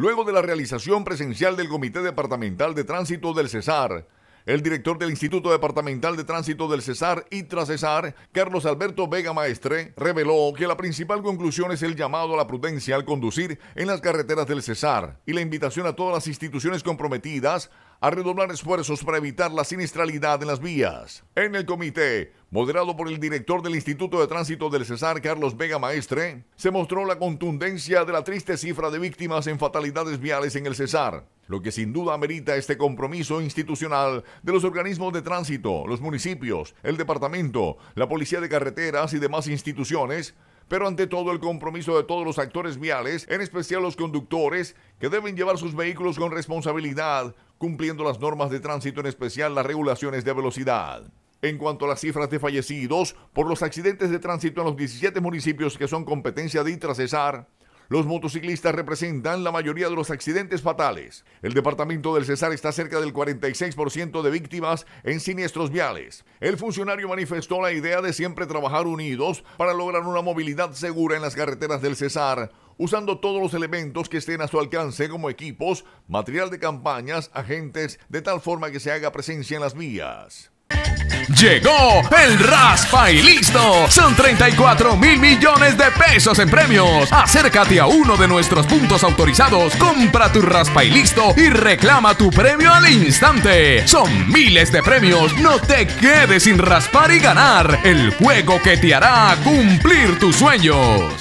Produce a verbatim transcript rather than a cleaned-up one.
Luego de la realización presencial del Comité Departamental de Tránsito del Cesar, el director del Instituto Departamental de Tránsito del Cesar, Intracesar, Carlos Alberto Vega Maestre, reveló que la principal conclusión es el llamado a la prudencia al conducir en las carreteras del Cesar y la invitación a todas las instituciones comprometidas a redoblar esfuerzos para evitar la siniestralidad en las vías. En el comité, moderado por el director del Instituto de Tránsito del Cesar, Carlos Vega Maestre, se mostró la contundencia de la triste cifra de víctimas en fatalidades viales en el Cesar, lo que sin duda amerita este compromiso institucional de los organismos de tránsito, los municipios, el departamento, la policía de carreteras y demás instituciones, pero ante todo el compromiso de todos los actores viales, en especial los conductores, que deben llevar sus vehículos con responsabilidad, cumpliendo las normas de tránsito, en especial las regulaciones de velocidad. En cuanto a las cifras de fallecidos por los accidentes de tránsito en los diecisiete municipios que son competencia de Intracesar, los motociclistas representan la mayoría de los accidentes fatales. El departamento del Cesar está cerca del cuarenta y seis por ciento de víctimas en siniestros viales. El funcionario manifestó la idea de siempre trabajar unidos para lograr una movilidad segura en las carreteras del Cesar, usando todos los elementos que estén a su alcance como equipos, material de campañas, agentes, de tal forma que se haga presencia en las vías. Llegó el Raspa y Listo. Son treinta y cuatro mil millones de pesos en premios. Acércate a uno de nuestros puntos autorizados, compra tu Raspa y Listo y reclama tu premio al instante. Son miles de premios. No te quedes sin raspar y ganar. El juego que te hará cumplir tus sueños.